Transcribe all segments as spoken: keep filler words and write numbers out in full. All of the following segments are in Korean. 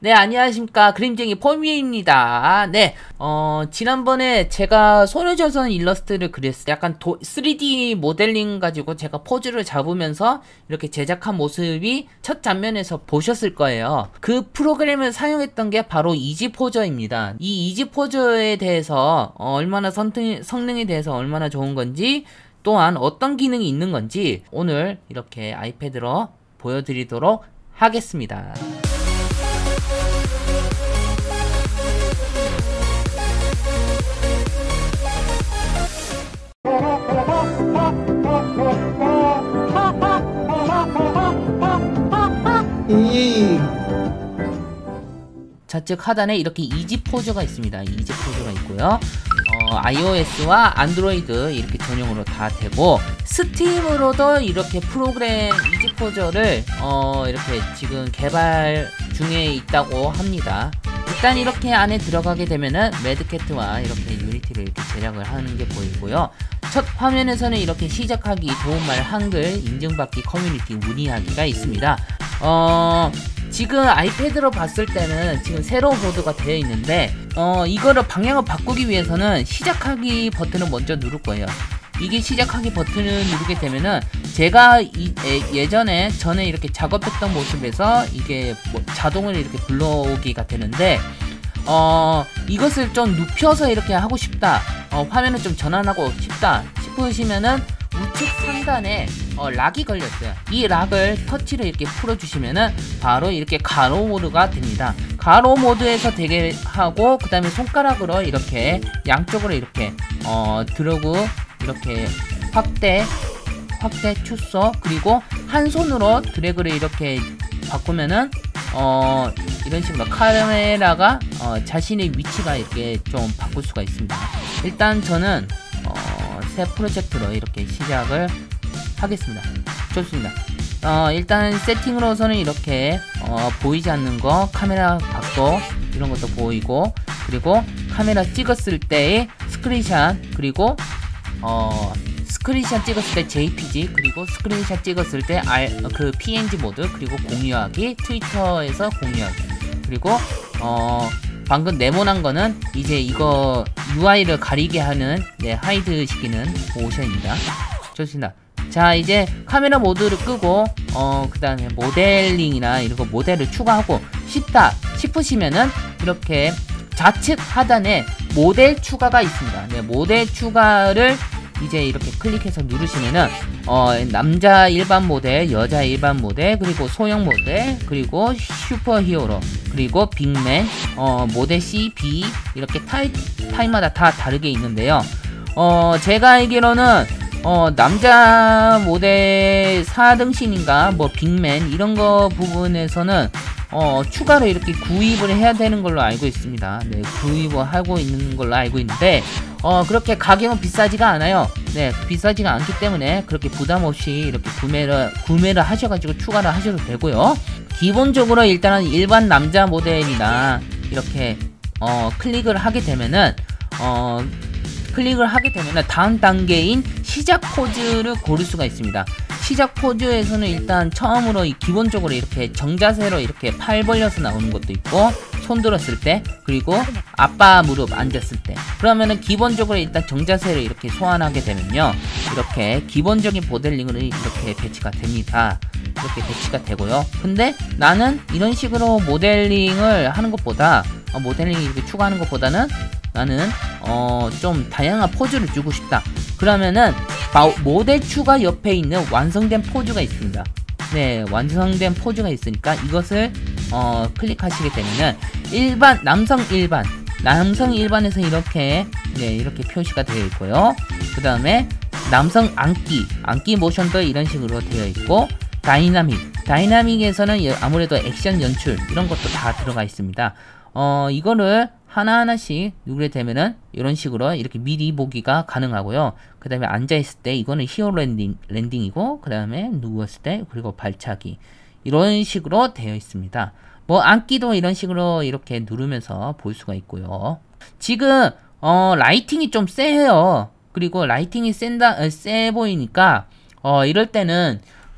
네, 안녕하십니까. 그림쟁이 포미입니다. 네, 어, 지난번에 제가 소녀조선 일러스트를 그렸어요. 약간 도, 쓰리디 모델링 가지고 제가 포즈를 잡으면서 이렇게 제작한 모습이 첫 장면에서 보셨을 거예요. 그 프로그램을 사용했던 게 바로 이지포저입니다. 이 이지포저에 대해서 어, 얼마나 성능, 성능에 대해서 얼마나 좋은 건지, 또한 어떤 기능이 있는 건지 오늘 이렇게 아이패드로 보여드리도록 하겠습니다. 좌측 하단에 이렇게 이지포저가 있습니다. 이지포저가 있고요. 어, iOS와 안드로이드 이렇게 전용으로 다 되고, 스팀으로도 이렇게 프로그램 이지포저를 어, 이렇게 지금 개발 중에 있다고 합니다. 일단 이렇게 안에 들어가게 되면은 매드캣과 이렇게 유니티를 이렇게 제작을 하는 게 보이고요. 첫 화면에서는 이렇게 시작하기, 도움말, 한글, 인증받기, 커뮤니티, 문의하기가 있습니다. 어... 지금 아이패드로 봤을 때는 지금 새로운 보드가 되어 있는데, 어 이거를 방향을 바꾸기 위해서는 시작하기 버튼을 먼저 누를 거예요. 이게 시작하기 버튼을 누르게 되면은 제가 이, 예, 예전에 전에 이렇게 작업했던 모습에서 이게 뭐 자동으로 이렇게 불러오기가 되는데, 어 이것을 좀 눕혀서 이렇게 하고 싶다, 어 화면을 좀 전환하고 싶다 싶으시면은 우측 상단에 어, 락이 걸렸어요. 이 락을 터치를 이렇게 풀어주시면은 바로 이렇게 가로 모드가 됩니다. 가로 모드에서 되게 하고, 그 다음에 손가락으로 이렇게 양쪽으로 이렇게 어 들고 이렇게 확대 확대 축소, 그리고 한 손으로 드래그를 이렇게 바꾸면은 어 이런 식으로 카메라가 어, 자신의 위치가 이렇게 좀 바꿀 수가 있습니다. 일단 저는 어, 새 프로젝트로 이렇게 시작을 하겠습니다. 좋습니다. 어, 일단 세팅으로서는 이렇게 어, 보이지 않는 거, 카메라 각도 이런 것도 보이고, 그리고 카메라 찍었을 때의 스크린샷, 그리고 어, 스크린샷 찍었을 때 제이피지, 그리고 스크린샷 찍었을 때 R, 그 피엔지 모드, 그리고 공유하기, 트위터에서 공유하기, 그리고 어, 방금 네모난 거는 이제 이거 유아이를 가리게 하는, 네, 하이드 시키는 모션입니다. 좋습니다. 자, 이제 카메라 모드를 끄고 어, 그 다음에 모델링이나 이런 거 모델을 추가하고 싶다 싶으시면은 이렇게 좌측 하단에 모델 추가가 있습니다. 네, 모델 추가를 이제 이렇게 클릭해서 누르시면은 어, 남자 일반 모델, 여자 일반 모델, 그리고 소형 모델, 그리고 슈퍼 히어로, 그리고 빅맨, 어, 모델 C, B 이렇게 타입, 타입마다 다 다르게 있는데요. 어, 제가 알기로는 어, 남자 모델 사 등신인가 뭐 빅맨 이런 거 부분에서는 어, 추가로 이렇게 구입을 해야 되는 걸로 알고 있습니다. 네, 구입을 하고 있는 걸로 알고 있는데, 어, 그렇게 가격은 비싸지가 않아요. 네, 비싸지가 않기 때문에 그렇게 부담 없이 이렇게 구매를, 구매를 하셔가지고 추가를 하셔도 되고요. 기본적으로 일단은 일반 남자 모델이나 이렇게, 어, 클릭을 하게 되면은, 어, 클릭을 하게 되면은 다음 단계인 시작 포즈를 고를 수가 있습니다. 시작 포즈에서는 일단 처음으로 이 기본적으로 이렇게 정자세로 이렇게 팔 벌려서 나오는 것도 있고, 손 들었을 때, 그리고 아빠 무릎 앉았을 때, 그러면은 기본적으로 일단 정자세로 이렇게 소환하게 되면요, 이렇게 기본적인 모델링으로 이렇게 배치가 됩니다. 이렇게 배치가 되고요. 근데 나는 이런 식으로 모델링을 하는 것보다, 어, 모델링 이렇게 추가하는 것보다는 나는 어, 좀 다양한 포즈를 주고 싶다. 그러면은 모델 추가 옆에 있는 완성된 포즈가 있습니다. 네, 완성된 포즈가 있으니까 이것을 어, 클릭하시게 되면은 일반, 남성 일반, 남성 일반에서 이렇게, 네, 이렇게 표시가 되어 있고요. 그 다음에 남성 안기, 안기 모션도 이런 식으로 되어 있고, 다이나믹, 다이나믹에서는 아무래도 액션 연출 이런 것도 다 들어가 있습니다. 어, 이거를 하나하나씩 누르게 되면은 이런 식으로 이렇게 미리 보기가 가능하고요. 그 다음에 앉아있을 때 이거는 히어로 랜딩, 랜딩이고, 그 다음에 누웠을 때, 그리고 발차기 이런 식으로 되어 있습니다. 뭐 앉기도 이런 식으로 이렇게 누르면서 볼 수가 있고요. 지금 어, 라이팅이 좀 세요. 그리고 라이팅이 센다, 세 보이니까 어, 이럴 때는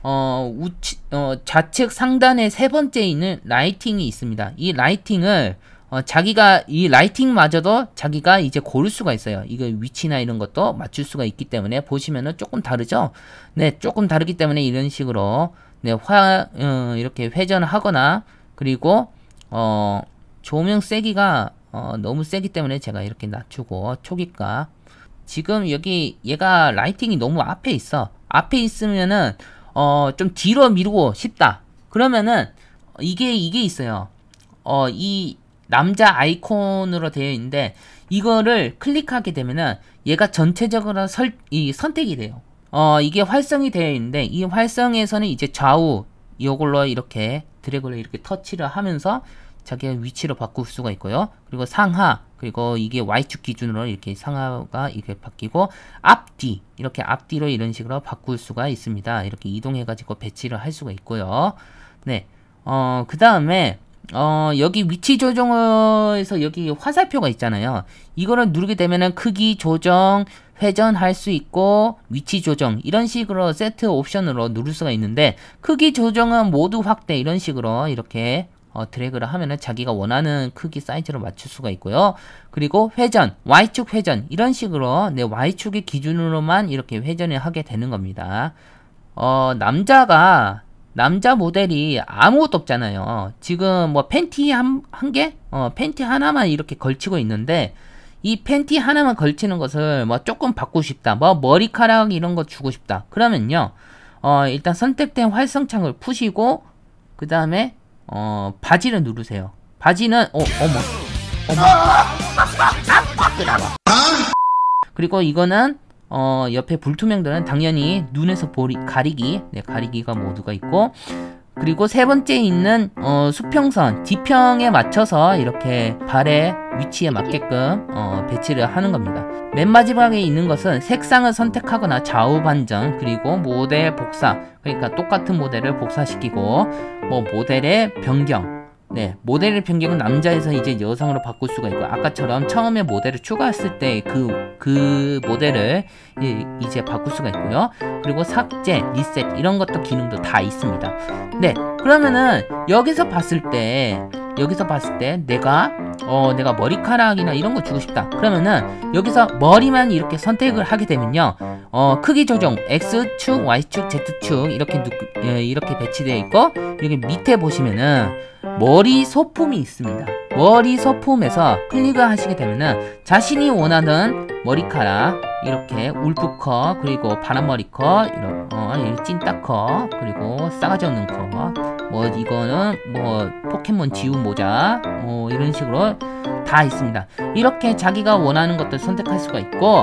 어, 우치, 어, 좌측 상단에 세 번째 있는 라이팅이 있습니다. 이 라이팅을 어, 자기가 이 라이팅마저도 자기가 이제 고를 수가 있어요. 이거 위치나 이런 것도 맞출 수가 있기 때문에 보시면은 조금 다르죠. 네, 조금 다르기 때문에 이런 식으로 네, 화 어, 이렇게 회전을 하거나 그리고 어, 조명 세기가 어, 너무 세기 때문에 제가 이렇게 낮추고 초기가 지금 여기 얘가 라이팅이 너무 앞에 있어. 앞에 있으면은 어, 좀 뒤로 미루고 싶다. 그러면은 이게 이게 있어요. 어, 이 남자 아이콘으로 되어 있는데 이거를 클릭하게 되면은 얘가 전체적으로 설, 이 선택이 돼요. 어, 이게 활성이 되어 있는데 이 활성에서는 이제 좌우 이걸로 이렇게 드래그를 이렇게 터치를 하면서 자기가 위치로 바꿀 수가 있고요. 그리고 상하, 그리고 이게 와이축 기준으로 이렇게 상하가 이렇게 바뀌고 앞뒤, 이렇게 앞뒤로 이런 식으로 바꿀 수가 있습니다. 이렇게 이동해가지고 배치를 할 수가 있고요. 네, 어, 그 다음에 어, 여기 위치 조정에서 여기 화살표가 있잖아요. 이거를 누르게 되면은 크기 조정, 회전할 수 있고 위치 조정 이런 식으로 세트 옵션으로 누를 수가 있는데 크기 조정은 모두 확대 이런 식으로 이렇게 어, 드래그를 하면은 자기가 원하는 크기 사이즈로 맞출 수가 있고요. 그리고 회전, Y축 회전 이런 식으로 내 Y축의 기준으로만 이렇게 회전을 하게 되는 겁니다. 어, 남자가 남자 모델이 아무것도 없잖아요. 지금 뭐 팬티 한, 한 개? 어, 팬티 하나만 이렇게 걸치고 있는데 이 팬티 하나만 걸치는 것을 뭐 조금 바꾸고 싶다. 뭐 머리카락 이런 거 주고 싶다. 그러면요. 어, 일단 선택된 활성창을 푸시고 그 다음에 어, 바지를 누르세요. 바지는 어, 어머. 어머. 그리고 이거는 어, 옆에 불투명들은 당연히 눈에서 보리, 가리기, 네, 가리기가 모두가 있고, 그리고 세 번째 있는, 어, 수평선, 지평에 맞춰서 이렇게 발의 위치에 맞게끔, 어, 배치를 하는 겁니다. 맨 마지막에 있는 것은 색상을 선택하거나 좌우 반전, 그리고 모델 복사, 그러니까 똑같은 모델을 복사시키고, 뭐, 모델의 변경, 네, 모델의 변경은 남자에서 이제 여성으로 바꿀 수가 있고 아까처럼 처음에 모델을 추가했을 때 그 그 모델을 이, 이제 바꿀 수가 있고요. 그리고 삭제, 리셋 이런 것도 기능도 다 있습니다. 네, 그러면은 여기서 봤을 때 여기서 봤을 때 내가 어 내가 머리카락이나 이런 거 주고 싶다. 그러면은 여기서 머리만 이렇게 선택을 하게 되면요. 어 크기 조정 X축, Y축, Z축 이렇게 누, 예, 이렇게 배치되어 있고 여기 밑에 보시면은 머리 소품이 있습니다. 머리 소품에서 클릭을 하시게 되면은 자신이 원하는 머리카락 이렇게 울프컷 그리고 바람머리컷 이런 어 찐따컷 그리고 싸가지 없는 컷뭐 이거는 뭐 포켓몬 지우 모자 뭐 이런 식으로 다 있습니다. 이렇게 자기가 원하는 것들 선택할 수가 있고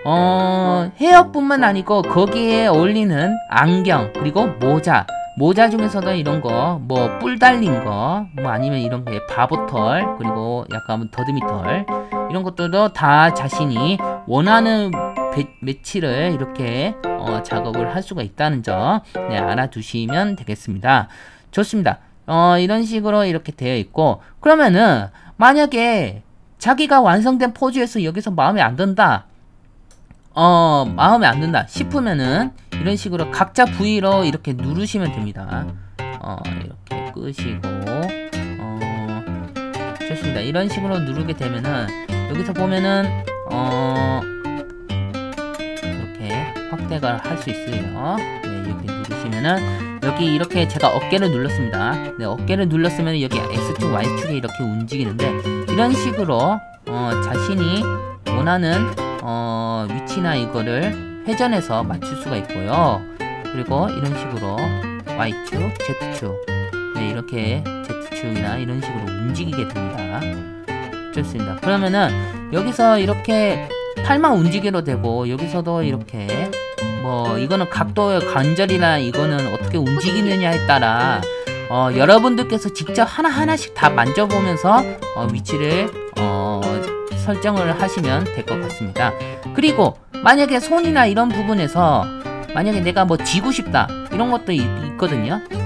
어 헤어뿐만 아니고 거기에 어울리는 안경 그리고 모자 모자 중에서도 이런 거, 뭐, 뿔 달린 거, 뭐, 아니면 이런 게 바보털, 그리고 약간 더듬이털, 이런 것들도 다 자신이 원하는 배, 매치를 이렇게, 어, 작업을 할 수가 있다는 점, 네, 알아두시면 되겠습니다. 좋습니다. 어, 이런 식으로 이렇게 되어 있고, 그러면은, 만약에 자기가 완성된 포즈에서 여기서 마음에 안 든다, 어, 마음에 안 든다 싶으면은 이런 식으로 각자 부위로 이렇게 누르시면 됩니다. 어, 이렇게 끄시고 어, 좋습니다. 이런 식으로 누르게 되면은 여기서 보면은 어, 이렇게 확대가 할 수 있어요. 네, 이렇게 누르시면은 여기 이렇게 제가 어깨를 눌렀습니다. 네, 어깨를 눌렀으면 여기 X축, Y축에 이렇게 움직이는데 이런 식으로 어, 자신이 원하는 어, 위치나 이거를 회전해서 맞출 수가 있고요. 그리고 이런 식으로 Y축, Z축 네, 이렇게 Z축이나 이런 식으로 움직이게 됩니다. 좋습니다. 그러면은 여기서 이렇게 팔만 움직여도 되고 여기서도 이렇게 뭐 이거는 각도의 관절이나 이거는 어떻게 움직이느냐에 따라 어, 여러분들께서 직접 하나하나씩 다 만져보면서 어, 위치를 어, 설정을 하시면 될 것 같습니다. 그리고 만약에 손이나 이런 부분에서 만약에 내가 뭐 쥐고 싶다 이런 것도 있, 있거든요.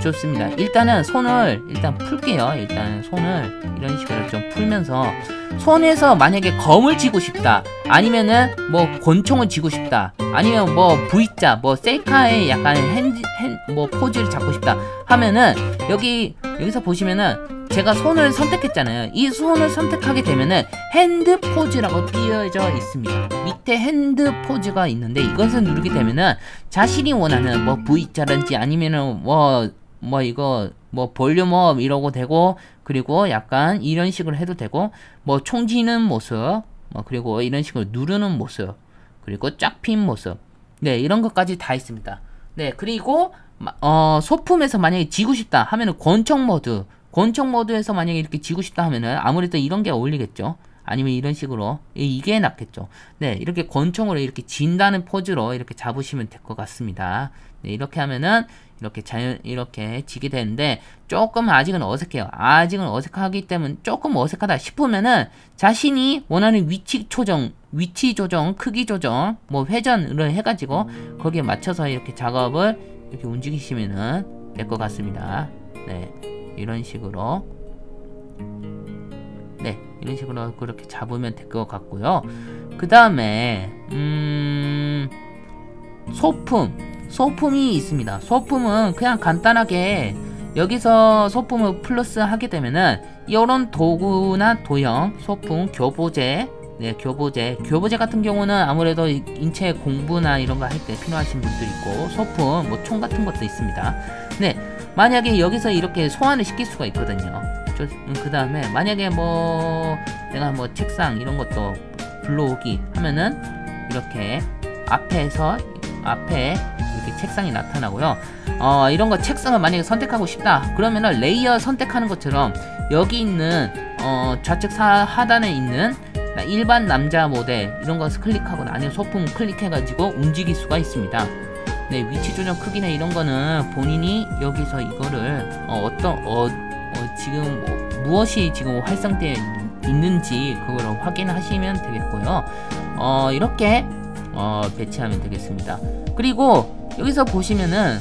좋습니다. 일단은 손을 일단 풀게요. 일단 손을 이런 식으로 좀 풀면서 손에서 만약에 검을 쥐고 싶다, 아니면은 뭐 권총을 쥐고 싶다, 아니면 뭐 V자 뭐 셀카의 약간 핸드 핸뭐 포즈를 잡고 싶다 하면은 여기 여기서 보시면은 제가 손을 선택했잖아요. 이 손을 선택하게 되면은 핸드 포즈라고 띄어져 있습니다. 밑에 핸드 포즈가 있는데 이것을 누르게 되면은 자신이 원하는 뭐 V자든지 아니면은 뭐 뭐 이거 뭐 볼륨업 이러고 되고, 그리고 약간 이런 식으로 해도 되고, 뭐 총 쥐는 모습, 뭐 그리고 이런 식으로 누르는 모습, 그리고 쫙 핀 모습, 네 이런 것까지 다 있습니다. 네 그리고 어 소품에서 만약에 쥐고 싶다 하면은 권총 모드, 권총 모드에서 만약에 이렇게 쥐고 싶다 하면은 아무래도 이런 게 어울리겠죠. 아니면 이런 식으로 이게 낫겠죠. 네 이렇게 권총으로 이렇게 진다는 포즈로 이렇게 잡으시면 될 것 같습니다. 네 이렇게 하면은 이렇게 자연 이렇게 지게 되는데, 조금 아직은 어색해요. 아직은 어색하기 때문에 조금 어색하다 싶으면은 자신이 원하는 위치 조정, 위치 조정, 크기 조정, 뭐 회전을 해가지고 거기에 맞춰서 이렇게 작업을 이렇게 움직이시면은 될 것 같습니다. 네 이런 식으로 네 이런 식으로 그렇게 잡으면 될 것 같고요. 그 다음에 음 소품 소품이 있습니다. 소품은 그냥 간단하게 여기서 소품을 플러스 하게 되면은 이런 도구나 도형, 소품, 교보제, 네 교보제, 교보제 같은 경우는 아무래도 인체 공부나 이런 거 할 때 필요하신 분들 있고, 소품, 뭐 총 같은 것도 있습니다. 네 만약에 여기서 이렇게 소환을 시킬 수가 있거든요. 그 다음에 만약에 뭐 내가 뭐 책상 이런 것도 불러오기 하면은 이렇게 앞에서 앞에 이렇게 책상이 나타나고요. 어 이런 거 책상을 만약에 선택하고 싶다 그러면은 레이어 선택하는 것처럼 여기 있는 어 좌측 사, 하단에 있는 일반 남자 모델 이런 거 클릭하거나 아니면 소품 클릭해가지고 움직일 수가 있습니다. 네 위치 조정 크기나 이런 거는 본인이 여기서 이거를 어, 어떤 어, 어 지금 뭐, 무엇이 지금 활성되어 있는지 그걸 확인하시면 되겠고요. 어 이렇게 어 배치하면 되겠습니다. 그리고 여기서 보시면은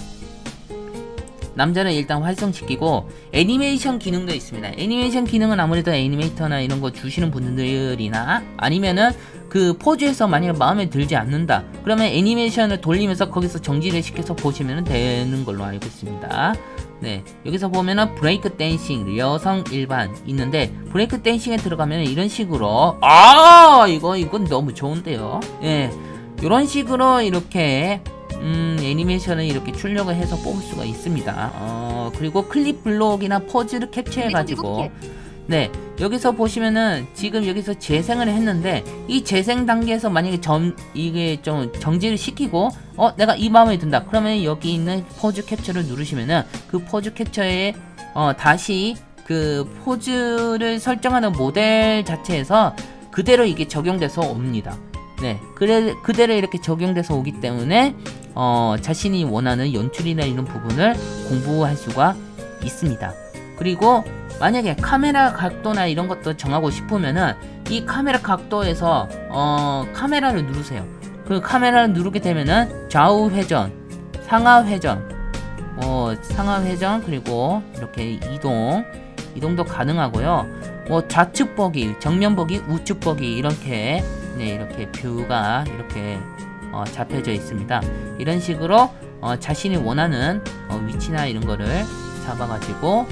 남자를 일단 활성시키고 애니메이션 기능도 있습니다. 애니메이션 기능은 아무래도 애니메이터나 이런 거 주시는 분들이나 아니면은 그 포즈에서 만약에 마음에 들지 않는다 그러면 애니메이션을 돌리면서 거기서 정지를 시켜서 보시면 되는 걸로 알고 있습니다. 네 여기서 보면은 브레이크 댄싱 여성 일반 있는데, 브레이크 댄싱에 들어가면 이런 식으로 아 이거 이건 너무 좋은데요. 예 이런 식으로 이렇게 음 애니메이션을 이렇게 출력을 해서 뽑을 수가 있습니다. 어 그리고 클립 블록이나 포즈를 캡처해 가지고 네 여기서 보시면은 지금 여기서 재생을 했는데, 이 재생 단계에서 만약에 점 이게 좀 정지를 시키고 어 내가 이 마음에 든다 그러면 여기 있는 포즈 캡처를 누르시면은 그 포즈 캡처에 어 다시 그 포즈를 설정하는 모델 자체에서 그대로 이게 적용돼서 옵니다. 네 그래 그대로 이렇게 적용돼서 오기 때문에 어 자신이 원하는 연출이나 이런 부분을 공부할 수가 있습니다. 그리고 만약에 카메라 각도나 이런 것도 정하고 싶으면은 이 카메라 각도에서 어 카메라를 누르세요. 그 카메라를 누르게 되면은 좌우 회전, 상하 회전, 뭐 상하 회전 그리고 이렇게 이동 이동도 가능하고요. 뭐 좌측 보기, 정면 보기, 우측 보기 이렇게 네 이렇게 뷰가 이렇게 어, 잡혀져 있습니다. 이런 식으로 어, 자신이 원하는 어, 위치나 이런 거를 잡아가지고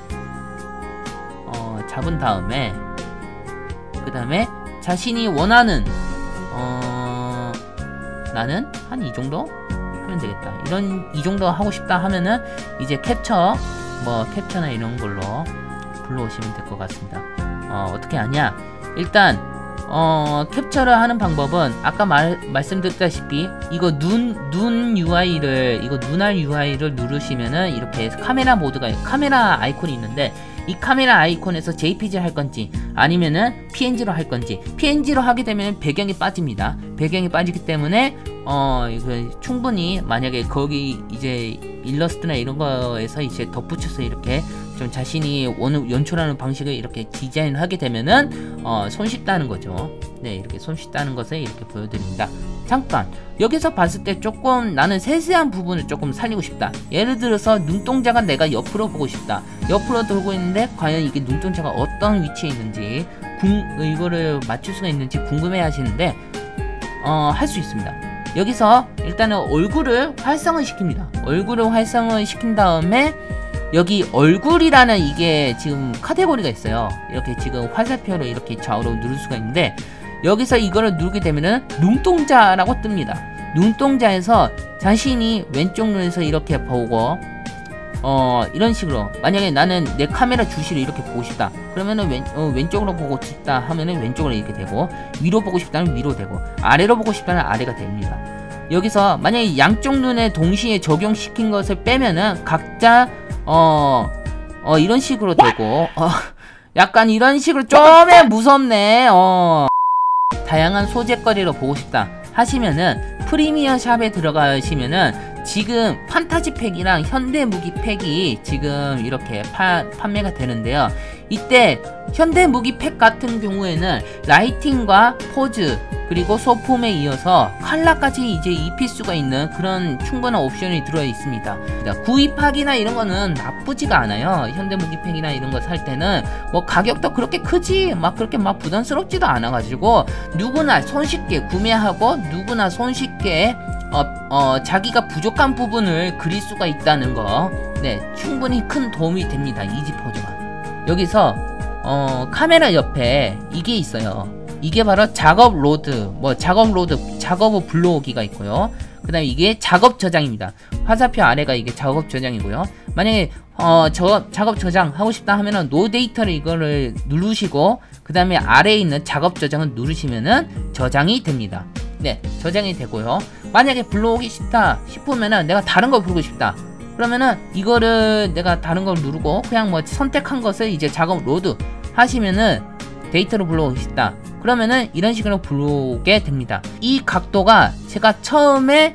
어, 잡은 다음에 그 다음에 자신이 원하는 어, 나는 한 이 정도 하면 되겠다. 이런 이 정도 하고 싶다 하면은 이제 캡처 뭐 캡처나 이런 걸로 불러오시면 될 것 같습니다. 어, 어떻게 하냐? 일단 어, 캡처를 하는 방법은 아까 말, 말씀드렸다시피 이거 눈, 눈 유아이를 이거 눈알 유아이를 누르시면은 이렇게 카메라 모드가 카메라 아이콘이 있는데, 이 카메라 아이콘에서 제이피지를 할 건지 아니면은 피엔지로 할 건지, 피엔지로 하게 되면 배경이 빠집니다. 배경이 빠지기 때문에 어 이거 충분히 만약에 거기 이제 일러스트나 이런 거에서 이제 덧붙여서 이렇게 좀 자신이 원 연출하는 방식을 이렇게 디자인을 하게 되면은 어 손쉽다는 거죠. 네 이렇게 손쉽다는 것을 이렇게 보여드립니다. 잠깐 여기서 봤을 때 조금 나는 세세한 부분을 조금 살리고 싶다. 예를 들어서 눈동자가 내가 옆으로 보고 싶다. 옆으로 돌고 있는데 과연 이게 눈동자가 어떤 위치에 있는지 궁, 이거를 맞출 수가 있는지 궁금해 하시는데 어, 할 수 있습니다. 여기서 일단은 얼굴을 활성을 시킵니다. 얼굴을 활성을 시킨 다음에 여기 얼굴이라는 이게 지금 카테고리가 있어요. 이렇게 지금 화살표로 이렇게 좌우로 누를 수가 있는데 여기서 이거를 누르게 되면은 눈동자라고 뜹니다. 눈동자에서 자신이 왼쪽 눈에서 이렇게 보고 어 이런 식으로 만약에 나는 내 카메라 주시를 이렇게 보고 싶다 그러면은 왼, 어, 왼쪽으로 보고 싶다 하면은 왼쪽으로 이렇게 되고 위로 보고 싶다면 위로 되고 아래로 보고 싶다면 아래가 됩니다. 여기서 만약에 양쪽 눈에 동시에 적용시킨 것을 빼면은 각자 어, 어 이런 식으로 되고 어 약간 이런 식으로 좀 무섭네. 어 다양한 소재거리로 보고 싶다 하시면은 프리미어 샵에 들어가시면은 지금 판타지 팩이랑 현대 무기 팩이 지금 이렇게 파, 판매가 되는데요. 이때 현대 무기 팩 같은 경우에는 라이팅과 포즈 그리고 소품에 이어서 컬러까지 이제 입힐 수가 있는 그런 충분한 옵션이 들어 있습니다. 구입하기나 이런 거는 나쁘지가 않아요. 현대 무기 팩이나 이런 거 살 때는 뭐 가격도 그렇게 크지 막 그렇게 막 부담스럽지도 않아 가지고 누구나 손쉽게 구매하고 누구나 손쉽게 어, 어, 자기가 부족한 부분을 그릴 수가 있다는 거, 네, 충분히 큰 도움이 됩니다. 이지포즈가. 여기서 어, 카메라 옆에 이게 있어요. 이게 바로 작업 로드, 뭐 작업 로드, 작업 후 불러오기가 있고요. 그 다음에 이게 작업 저장입니다. 화살표 아래가 이게 작업 저장이고요. 만약에 어, 저 작업 저장 하고 싶다 하면은 노 데이터를 이거를 누르시고 그 다음에 아래에 있는 작업 저장을 누르시면은 저장이 됩니다. 네, 저장이 되고요. 만약에 불러오기 싶다 싶으면은 내가 다른 걸 부르고 싶다 그러면은 이거를 내가 다른 걸 누르고 그냥 뭐 선택한 것을 이제 작업 로드 하시면은 데이터로 불러오기 싶다 그러면은 이런 식으로 불러오게 됩니다. 이 각도가 제가 처음에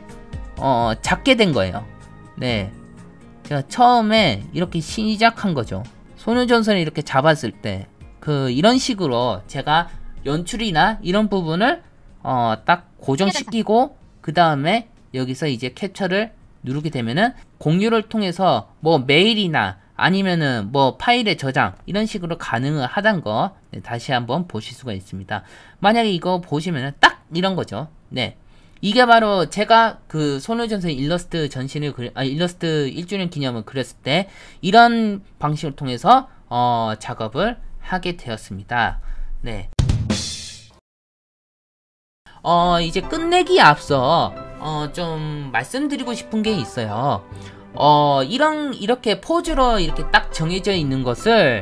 어 잡게 된 거예요. 네, 제가 처음에 이렇게 시작한 거죠. 소녀전선을 이렇게 잡았을 때 그 이런 식으로 제가 연출이나 이런 부분을 어 딱 고정시키고 그 다음에 여기서 이제 캡처를 누르게 되면은 공유를 통해서 뭐 메일이나 아니면은 뭐 파일의 저장 이런 식으로 가능하단 거 네, 다시 한번 보실 수가 있습니다. 만약에 이거 보시면은 딱 이런 거죠. 네, 이게 바로 제가 그 소녀전선 일러스트 전신을 그리, 아 일러스트 일 주년 기념을 그렸을 때 이런 방식을 통해서 어 작업을 하게 되었습니다. 네. 어 이제 끝내기에 앞서 어 좀 말씀드리고 싶은 게 있어요. 어 이런 이렇게 포즈로 이렇게 딱 정해져 있는 것을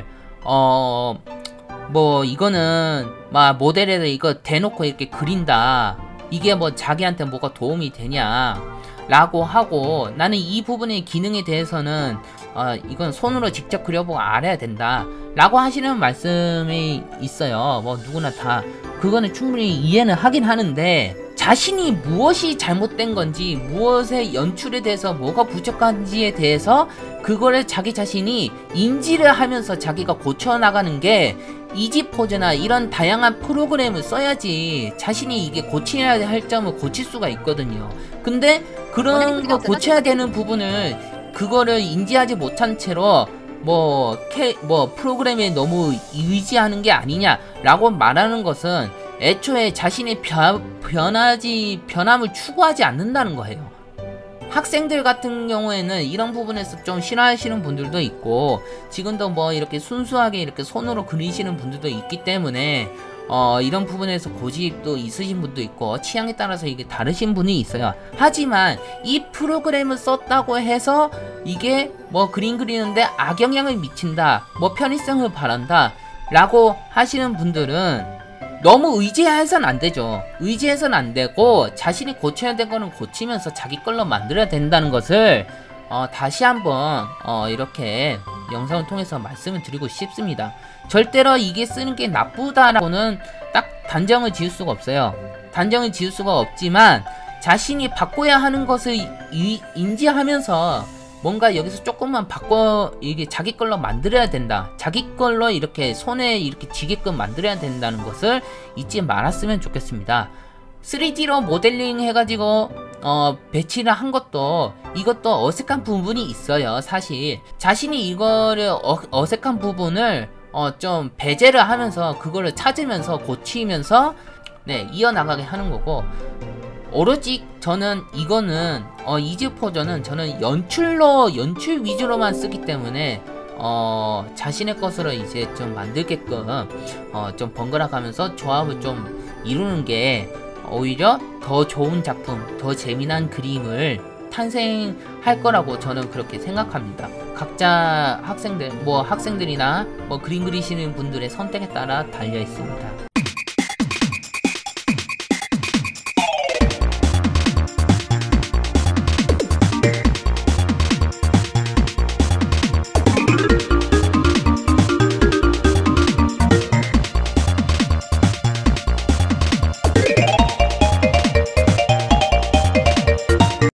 어 뭐 이거는 막 모델에다 이거 대놓고 이렇게 그린다 이게 뭐 자기한테 뭐가 도움이 되냐 라고 하고 나는 이 부분의 기능에 대해서는 어 이건 손으로 직접 그려보고 알아야 된다 라고 하시는 말씀이 있어요. 뭐 누구나 다 그거는 충분히 이해는 하긴 하는데 자신이 무엇이 잘못된 건지 무엇의 연출에 대해서 뭐가 부족한지에 대해서 그거를 자기 자신이 인지를 하면서 자기가 고쳐나가는 게 이지포즈나 이런 다양한 프로그램을 써야지 자신이 이게 고쳐야 할 점을 고칠 수가 있거든요. 근데 그런 거 고쳐야 되는 부분을 그거를 인지하지 못한 채로 뭐, 캐, 뭐 프로그램에 너무 의지하는 게 아니냐라고 말하는 것은 애초에 자신의 변, 변하지, 변함을 추구하지 않는다는 거예요. 학생들 같은 경우에는 이런 부분에서 좀 싫어하시는 분들도 있고 지금도 뭐 이렇게 순수하게 이렇게 손으로 그리시는 분들도 있기 때문에 어 이런 부분에서 고집도 있으신 분도 있고 취향에 따라서 이게 다르신 분이 있어요. 하지만 이 프로그램을 썼다고 해서 이게 뭐 그림 그리는데 악영향을 미친다 뭐 편의성을 바란다 라고 하시는 분들은 너무 의지해서는 안 되죠. 의지해서는 안 되고 자신이 고쳐야 될 거는 고치면서 자기 걸로 만들어야 된다는 것을 어, 다시 한번 어, 이렇게 영상을 통해서 말씀을 드리고 싶습니다. 절대로 이게 쓰는 게 나쁘다라고는 딱 단정을 지을 수가 없어요. 단정을 지을 수가 없지만 자신이 바꿔야 하는 것을 이, 인지하면서 뭔가 여기서 조금만 바꿔 이게 자기 걸로 만들어야 된다. 자기 걸로 이렇게 손에 이렇게 쥐게끔 만들어야 된다는 것을 잊지 말았으면 좋겠습니다. 쓰리디로 모델링 해가지고 어 배치를 한 것도 이것도 어색한 부분이 있어요. 사실 자신이 이거를 어, 어색한 부분을 어 좀 배제를 하면서 그거를 찾으면서 고치면서 네 이어나가게 하는 거고, 오로지 저는 이거는 어 이지포저는 저는 연출로 연출 위주로만 쓰기 때문에 어 자신의 것으로 이제 좀 만들게끔 어 좀 번갈아 가면서 조합을 좀 이루는 게 오히려 더 좋은 작품, 더 재미난 그림을 탄생할 거라고 저는 그렇게 생각합니다. 각자 학생들, 뭐 학생들이나 뭐 그림 그리시는 분들의 선택에 따라 달려 있습니다.